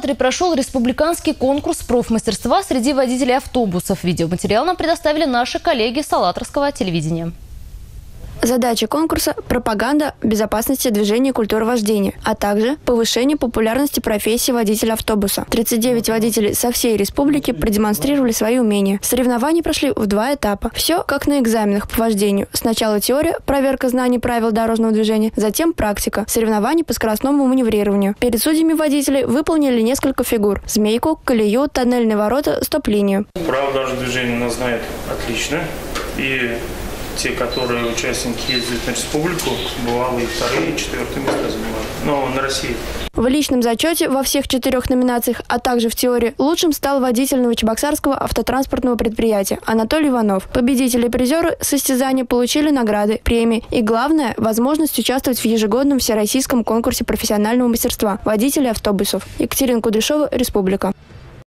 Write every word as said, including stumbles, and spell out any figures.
Чебоксарах-Камчатке прошел республиканский конкурс профмастерства среди водителей автобусов. Видеоматериал нам предоставили наши коллеги с Алатырского телевидения. Задача конкурса – пропаганда безопасности движения и культуры вождения, а также повышение популярности профессии водителя автобуса. тридцать девять водителей со всей республики продемонстрировали свои умения. Соревнования прошли в два этапа. Все как на экзаменах по вождению. Сначала теория, проверка знаний правил дорожного движения, затем практика, соревнования по скоростному маневрированию. Перед судьями водители выполнили несколько фигур – змейку, колею, тоннельные ворота, стоп-линию. Правила дорожного движения она знает отлично. И те, которые участники ездят на республику, бывалые вторые и четвертые места занимают. Но на России. В личном зачете во всех четырех номинациях, а также в теории, лучшим стал водитель Новочебоксарского автотранспортного предприятия Анатолий Иванов. Победители и призеры состязания получили награды, премии и, главное, возможность участвовать в ежегодном всероссийском конкурсе профессионального мастерства водителей автобусов. Екатерина Кудряшова, Республика.